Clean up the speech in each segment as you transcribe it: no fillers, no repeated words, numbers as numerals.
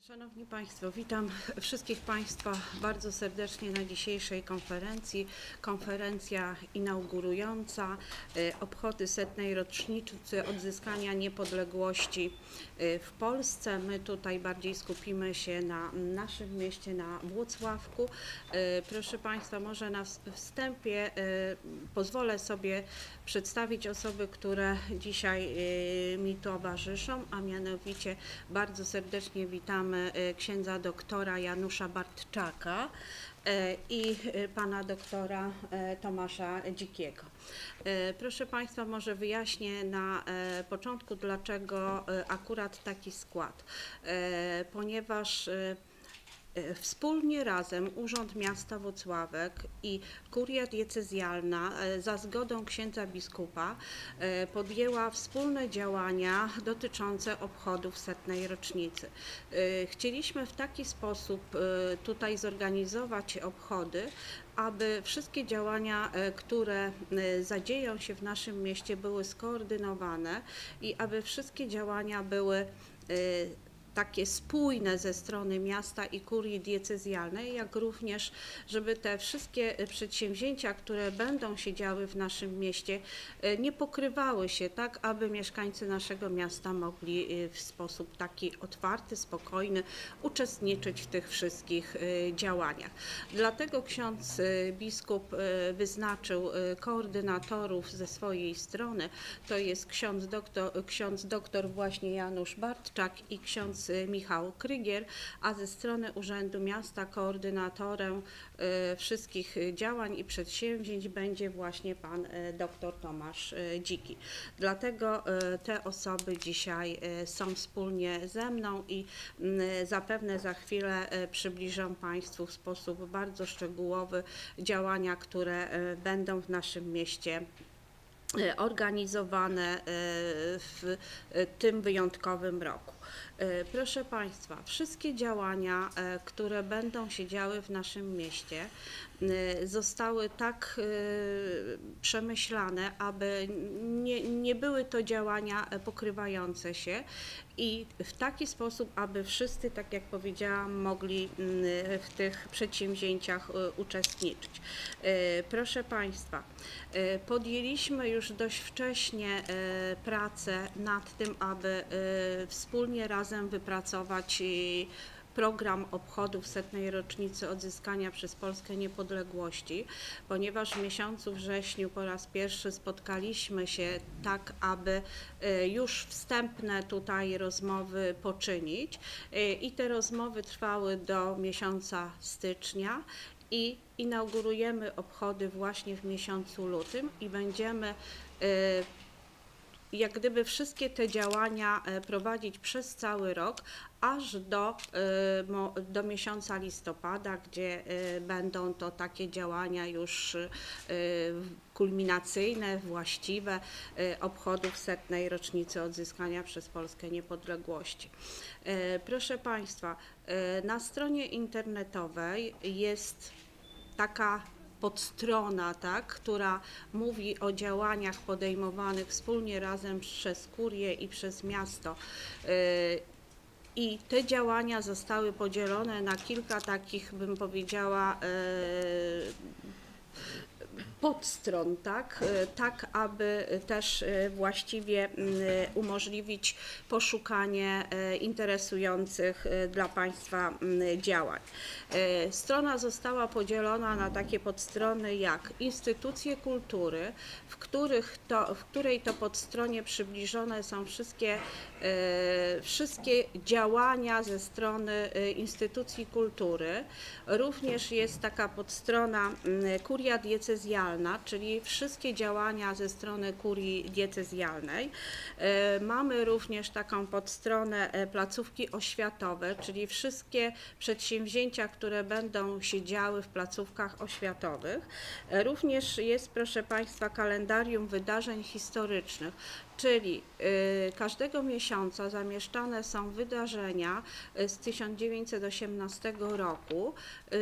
Szanowni Państwo, witam wszystkich Państwa bardzo serdecznie na dzisiejszej konferencji. Konferencja inaugurująca obchody 100. rocznicy odzyskania niepodległości w Polsce. My tutaj bardziej skupimy się na naszym mieście, na Włocławku. Proszę Państwa, może na wstępie pozwolę sobie przedstawić osoby, które dzisiaj mi towarzyszą, a mianowicie bardzo serdecznie witamy księdza doktora Janusza Bartczaka i pana doktora Tomasza Dzikiego. Proszę Państwa, może wyjaśnię na początku, dlaczego akurat taki skład, ponieważ wspólnie razem Urząd Miasta Włocławek i Kuria Diecezjalna za zgodą księdza biskupa podjęła wspólne działania dotyczące obchodów 100. rocznicy. Chcieliśmy w taki sposób tutaj zorganizować obchody, aby wszystkie działania, które zadzieją się w naszym mieście, były skoordynowane i aby wszystkie działania były takie spójne ze strony miasta i kurii diecezjalnej, jak również, żeby te wszystkie przedsięwzięcia, które będą się działy w naszym mieście, nie pokrywały się, tak aby mieszkańcy naszego miasta mogli w sposób taki otwarty, spokojny uczestniczyć w tych wszystkich działaniach. Dlatego ksiądz biskup wyznaczył koordynatorów ze swojej strony, to jest ksiądz doktor właśnie Janusz Bartczak i ksiądz Michał Krygier, a ze strony Urzędu Miasta koordynatorem wszystkich działań i przedsięwzięć będzie właśnie pan dr Tomasz Dziki. Dlatego te osoby dzisiaj są wspólnie ze mną i zapewne za chwilę przybliżą Państwu w sposób bardzo szczegółowy działania, które będą w naszym mieście organizowane w tym wyjątkowym roku. Proszę Państwa, wszystkie działania, które będą się działy w naszym mieście, zostały tak przemyślane, aby nie były to działania pokrywające się i w taki sposób, aby wszyscy, tak jak powiedziałam, mogli w tych przedsięwzięciach uczestniczyć. Proszę Państwa, podjęliśmy już dość wcześnie pracę nad tym, aby wspólnie razem wypracować program obchodów 100. rocznicy odzyskania przez Polskę niepodległości, ponieważ w miesiącu wrześniu po raz pierwszy spotkaliśmy się tak, aby już wstępne tutaj rozmowy poczynić i te rozmowy trwały do miesiąca stycznia i inaugurujemy obchody właśnie w miesiącu lutym i będziemy jak gdyby wszystkie te działania prowadzić przez cały rok, aż do miesiąca listopada, gdzie będą to takie działania już kulminacyjne, właściwe obchodów 100. rocznicy odzyskania przez Polskę niepodległości. Proszę Państwa, na stronie internetowej jest taka podstrona, tak, która mówi o działaniach podejmowanych wspólnie razem przez kurię i przez miasto. I te działania zostały podzielone na kilka takich, bym powiedziała, podstron, tak aby też właściwie umożliwić poszukanie interesujących dla Państwa działań. Strona została podzielona na takie podstrony jak instytucje kultury, w której to podstronie przybliżone są wszystkie działania ze strony instytucji kultury. Również jest taka podstrona Kuria Diecezjalna, czyli wszystkie działania ze strony kurii diecezjalnej. Mamy również taką podstronę placówki oświatowe, czyli wszystkie przedsięwzięcia, które będą się działy w placówkach oświatowych. Również jest, proszę Państwa, kalendarium wydarzeń historycznych, czyli każdego miesiąca zamieszczane są wydarzenia z 1918 roku,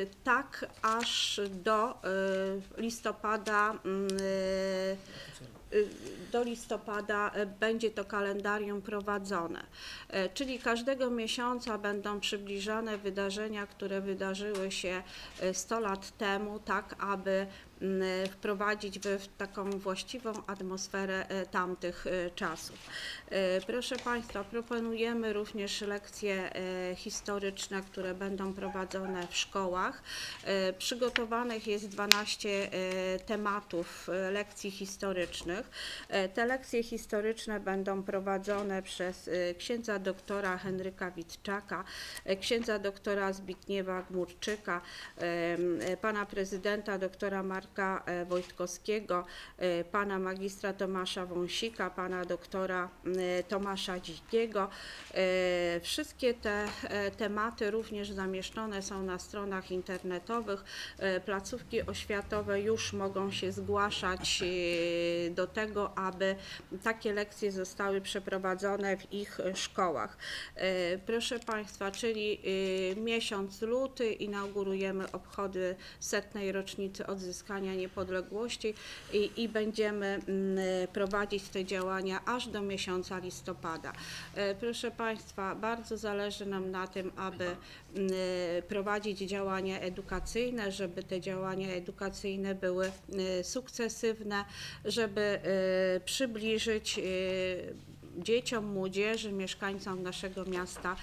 tak aż do listopada do listopada będzie to kalendarium prowadzone, czyli każdego miesiąca będą przybliżane wydarzenia, które wydarzyły się 100 lat temu, tak aby wprowadzić w taką właściwą atmosferę tamtych czasów. Proszę Państwa, proponujemy również lekcje historyczne, które będą prowadzone w szkołach. Przygotowanych jest 12 tematów lekcji historycznych. Te lekcje historyczne będą prowadzone przez księdza doktora Henryka Witczaka, księdza doktora Zbigniewa Gmurczyka, pana prezydenta doktora Marka Wojtkowskiego, pana magistra Tomasza Wąsika, pana doktora Tomasza Dzikiego. Wszystkie te tematy również zamieszczone są na stronach internetowych. Placówki oświatowe już mogą się zgłaszać do tego, aby takie lekcje zostały przeprowadzone w ich szkołach. Proszę Państwa, czyli miesiąc luty inaugurujemy obchody 100. rocznicy odzyskania niepodległości i będziemy prowadzić te działania aż do miesiąca listopada. Proszę Państwa, bardzo zależy nam na tym, aby prowadzić działania edukacyjne, żeby te działania edukacyjne były sukcesywne, żeby przybliżyć dzieciom, młodzieży, mieszkańcom naszego miasta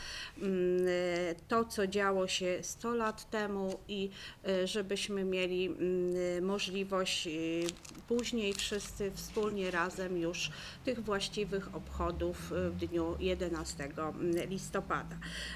to, co działo się 100 lat temu i żebyśmy mieli możliwość później wszyscy wspólnie razem już tych właściwych obchodów w dniu 11 listopada.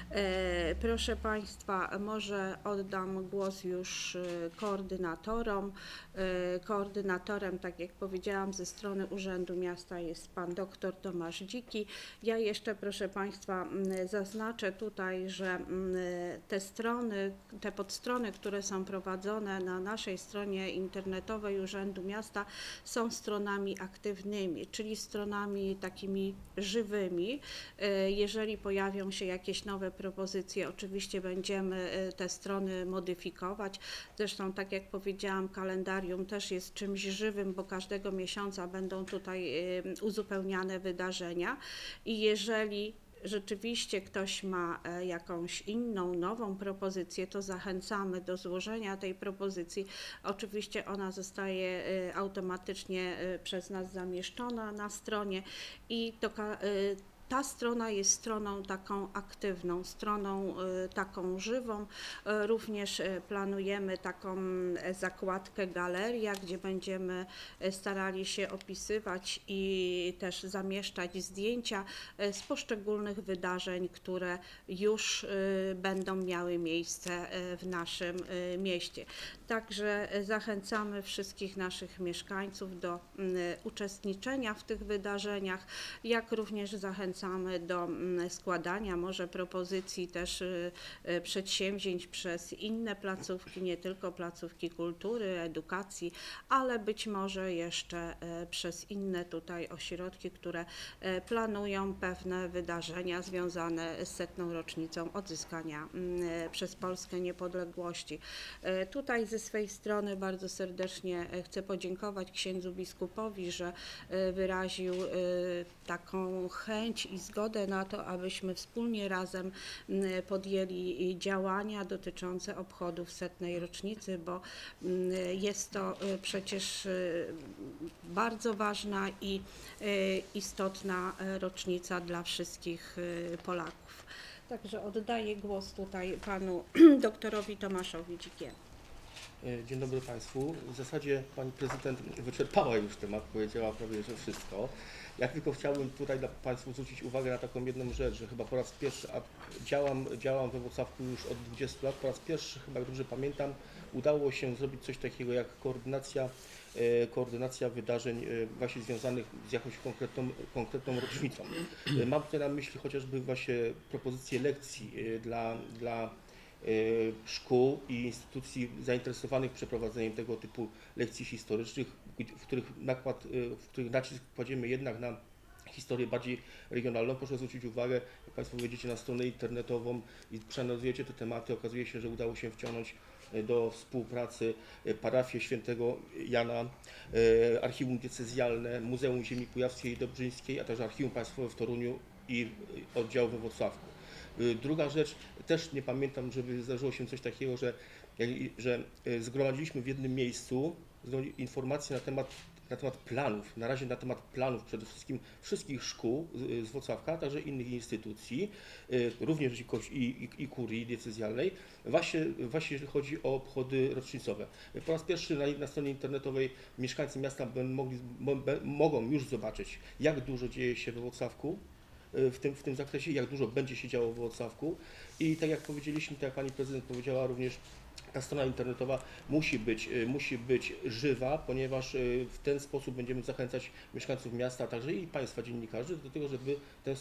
Proszę Państwa, może oddam głos już koordynatorom. Koordynatorem, tak jak powiedziałam, ze strony Urzędu Miasta jest pan doktor Tomasz Dziki. Ja jeszcze, proszę Państwa, zaznaczę tutaj, że te strony, te podstrony, które są prowadzone na naszej stronie internetowej Urzędu Miasta, są stronami aktywnymi, czyli stronami takimi żywymi. Jeżeli pojawią się jakieś nowe propozycje, oczywiście będziemy te strony modyfikować. Zresztą, tak jak powiedziałam, kalendarium też jest czymś żywym, bo każdego miesiąca będą tutaj uzupełniane wydarzenia i jeżeli rzeczywiście ktoś ma jakąś inną, nową propozycję, to zachęcamy do złożenia tej propozycji. Oczywiście ona zostaje automatycznie przez nas zamieszczona na stronie i ta strona jest stroną taką aktywną, stroną taką żywą. Również planujemy taką zakładkę galeria, gdzie będziemy starali się opisywać i też zamieszczać zdjęcia z poszczególnych wydarzeń, które już będą miały miejsce w naszym mieście. Także zachęcamy wszystkich naszych mieszkańców do uczestniczenia w tych wydarzeniach, jak również zachęcamy do składania może propozycji też przedsięwzięć przez inne placówki, nie tylko placówki kultury, edukacji, ale być może jeszcze przez inne tutaj ośrodki, które planują pewne wydarzenia związane z 100. rocznicą odzyskania przez Polskę niepodległości. Tutaj ze swej strony bardzo serdecznie chcę podziękować księdzu biskupowi, że wyraził taką chęć i zgodę na to, abyśmy wspólnie razem podjęli działania dotyczące obchodów 100. rocznicy, bo jest to przecież bardzo ważna i istotna rocznica dla wszystkich Polaków. Także oddaję głos tutaj panu doktorowi Tomaszowi Dzikiemu. Dzień dobry Państwu. W zasadzie Pani Prezydent wyczerpała już temat, powiedziała prawie, że wszystko. Ja tylko chciałbym tutaj dla Państwu zwrócić uwagę na taką jedną rzecz, że chyba po raz pierwszy, a działam we Włocławku już od 20 lat, po raz pierwszy, chyba jak dobrze pamiętam, udało się zrobić coś takiego jak koordynacja wydarzeń właśnie związanych z jakąś konkretną rocznicą. Mam tutaj na myśli chociażby właśnie propozycje lekcji dla szkół i instytucji zainteresowanych przeprowadzeniem tego typu lekcji historycznych, w których nacisk kładziemy jednak na historię bardziej regionalną. Proszę zwrócić uwagę, jak Państwo wejdziecie na stronę internetową i przeanalizujecie te tematy, okazuje się, że udało się wciągnąć do współpracy parafie Świętego Jana, Archiwum Diecezjalne, Muzeum Ziemi Kujawskiej i Dobrzyńskiej, a także Archiwum Państwowe w Toruniu i oddział we Włocławku. Druga rzecz, też nie pamiętam, żeby zdarzyło się coś takiego, że zgromadziliśmy w jednym miejscu informacje na temat planów, na razie na temat planów przede wszystkim wszystkich szkół z Włocławka, a także innych instytucji, również i kurii diecezjalnej, właśnie jeżeli chodzi o obchody rocznicowe. Po raz pierwszy na stronie internetowej mieszkańcy miasta mogą już zobaczyć, jak dużo dzieje się we Włocławku w tym zakresie, jak dużo będzie się działo w Włocławku i tak jak powiedzieliśmy, tak jak pani prezydent powiedziała, również ta strona internetowa musi być żywa, ponieważ w ten sposób będziemy zachęcać mieszkańców miasta, a także i państwa dziennikarzy do tego, żeby tę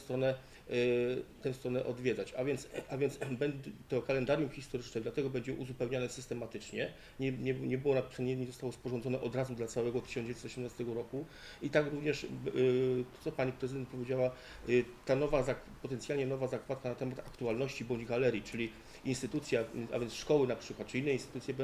stronę odwiedzać. A więc to kalendarium historyczne dlatego będzie uzupełniane systematycznie. Nie zostało sporządzone od razu dla całego 1918 roku. I tak również, co pani prezydent powiedziała, ta potencjalnie nowa zakładka na temat aktualności bądź galerii, czyli instytucja, a więc szkoły na przykład, czy inne instytucje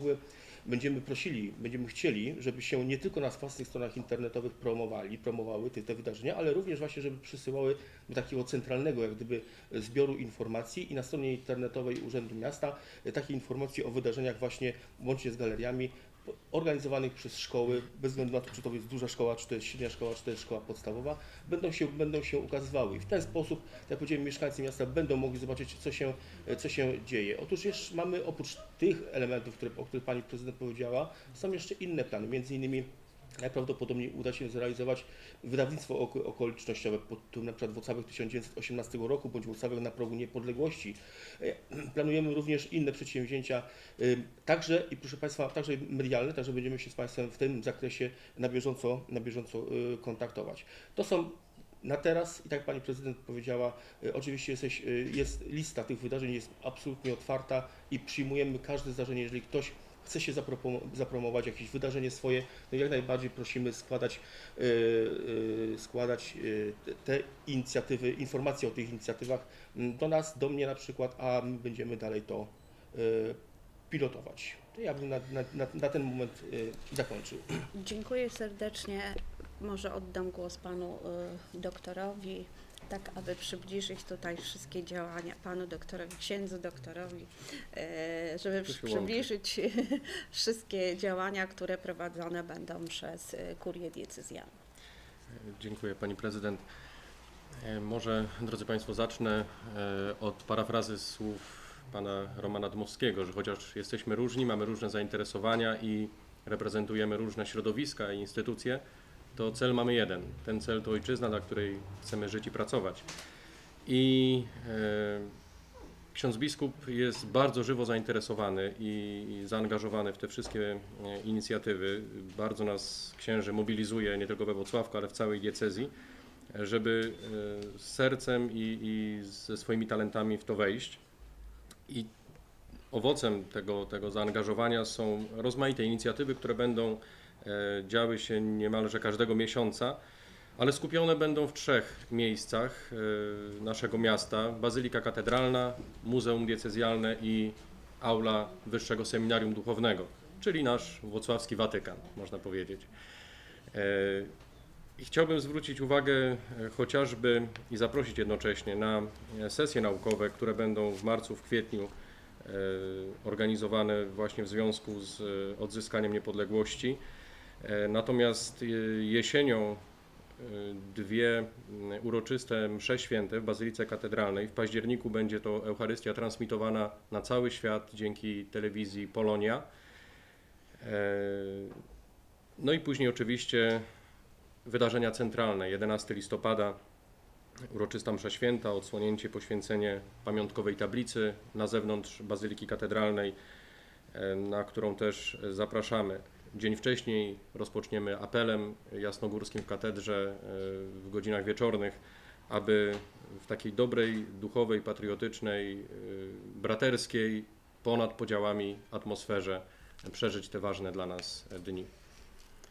będziemy chcieli, żeby się nie tylko na własnych stronach internetowych promowały te wydarzenia, ale również właśnie, żeby przysyłały do takiego centralnego jak gdyby zbioru informacji i na stronie internetowej Urzędu Miasta takie informacje o wydarzeniach właśnie łącznie z galeriami organizowanych przez szkoły, bez względu na to, czy to jest duża szkoła, czy to jest średnia szkoła, czy to jest szkoła podstawowa, będą się ukazywały. I w ten sposób, jak powiedziałem, mieszkańcy miasta będą mogli zobaczyć, co się dzieje. Otóż jeszcze mamy oprócz tych elementów, o których pani prezydent powiedziała, są jeszcze inne plany, między innymi najprawdopodobniej uda się zrealizować wydawnictwo okolicznościowe pod tytułem na przykład Włocławek 1918 roku bądź Włocławek na progu niepodległości. Planujemy również inne przedsięwzięcia, także i proszę Państwa, także medialne, także będziemy się z Państwem w tym zakresie na bieżąco kontaktować. To są na teraz i tak jak pani prezydent powiedziała, oczywiście lista tych wydarzeń jest absolutnie otwarta i przyjmujemy każde zdarzenie, jeżeli ktoś chce się zapromować jakieś wydarzenie swoje, to jak najbardziej prosimy składać te inicjatywy, informacje o tych inicjatywach do nas, do mnie na przykład, a my będziemy dalej to pilotować. To ja bym na ten moment zakończył. Dziękuję serdecznie. Może oddam głos panu doktorowi, tak aby przybliżyć tutaj wszystkie działania panu doktorowi, księdzu doktorowi, żeby przybliżyć wszystkie działania, które prowadzone będą przez kurię diecezjalną. Dziękuję pani prezydent. Może, drodzy państwo, zacznę od parafrazy słów pana Romana Dmowskiego, że chociaż jesteśmy różni, mamy różne zainteresowania i reprezentujemy różne środowiska i instytucje, to cel mamy jeden. Ten cel to ojczyzna, dla której chcemy żyć i pracować. I ksiądz biskup jest bardzo żywo zainteresowany i zaangażowany w te wszystkie inicjatywy. Bardzo nas księży mobilizuje nie tylko we Włocławku, ale w całej diecezji, żeby z sercem i ze swoimi talentami w to wejść. I owocem tego zaangażowania są rozmaite inicjatywy, które będą działy się niemalże każdego miesiąca, ale skupione będą w 3 miejscach naszego miasta: Bazylika Katedralna, Muzeum Diecezjalne i Aula Wyższego Seminarium Duchownego, czyli nasz włocławski Watykan, można powiedzieć. I chciałbym zwrócić uwagę chociażby i zaprosić jednocześnie na sesje naukowe, które będą w marcu, w kwietniu organizowane właśnie w związku z odzyskaniem niepodległości. Natomiast jesienią 2 uroczyste msze święte w Bazylice Katedralnej. W październiku będzie to Eucharystia transmitowana na cały świat dzięki telewizji Polonia. No i później oczywiście wydarzenia centralne. 11 listopada uroczysta msza święta, odsłonięcie, poświęcenie pamiątkowej tablicy na zewnątrz Bazyliki Katedralnej, na którą też zapraszamy. Dzień wcześniej rozpoczniemy apelem jasnogórskim w katedrze w godzinach wieczornych, aby w takiej dobrej, duchowej, patriotycznej, braterskiej, ponad podziałami atmosferze przeżyć te ważne dla nas dni.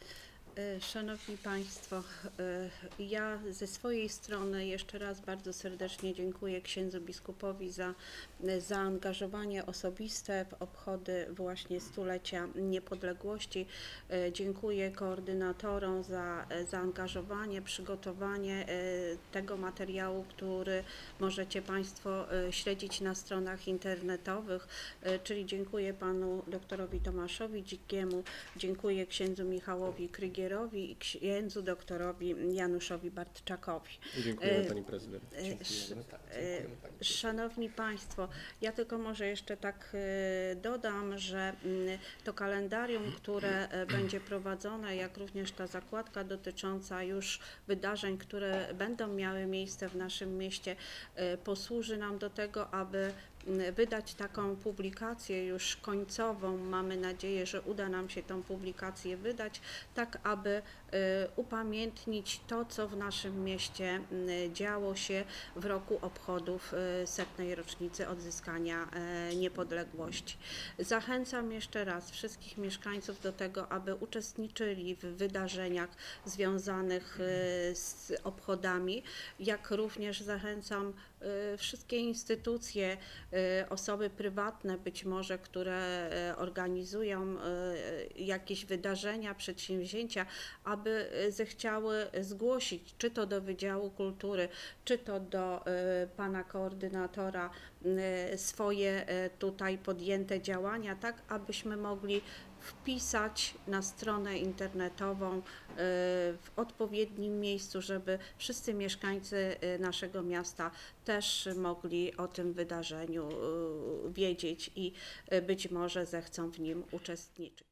Szanowni Państwo, ja ze swojej strony jeszcze raz bardzo serdecznie dziękuję księdzu biskupowi za zaangażowanie osobiste w obchody właśnie stulecia niepodległości. Dziękuję koordynatorom za zaangażowanie, przygotowanie tego materiału, który możecie Państwo śledzić na stronach internetowych, czyli dziękuję panu doktorowi Tomaszowi Dzikiemu, dziękuję księdzu Michałowi Krygierowi i księdzu doktorowi Januszowi Bartczakowi. Dziękujemy pani prezydent. Dziękujemy. Tak, dziękujemy pani prezydent. Szanowni Państwo, ja tylko może jeszcze tak dodam, że to kalendarium, które będzie prowadzone, jak również ta zakładka dotycząca już wydarzeń, które będą miały miejsce w naszym mieście, posłuży nam do tego, aby wydać taką publikację już końcową. Mamy nadzieję, że uda nam się tą publikację wydać, tak aby upamiętnić to, co w naszym mieście działo się w roku obchodów 100. rocznicy odzyskania niepodległości. Zachęcam jeszcze raz wszystkich mieszkańców do tego, aby uczestniczyli w wydarzeniach związanych z obchodami, jak również zachęcam wszystkie instytucje, osoby prywatne być może, które organizują jakieś wydarzenia, przedsięwzięcia, aby zechciały zgłosić, czy to do Wydziału Kultury, czy to do pana koordynatora, swoje tutaj podjęte działania, tak abyśmy mogli wpisać na stronę internetową w odpowiednim miejscu, żeby wszyscy mieszkańcy naszego miasta też mogli o tym wydarzeniu wiedzieć i być może zechcą w nim uczestniczyć.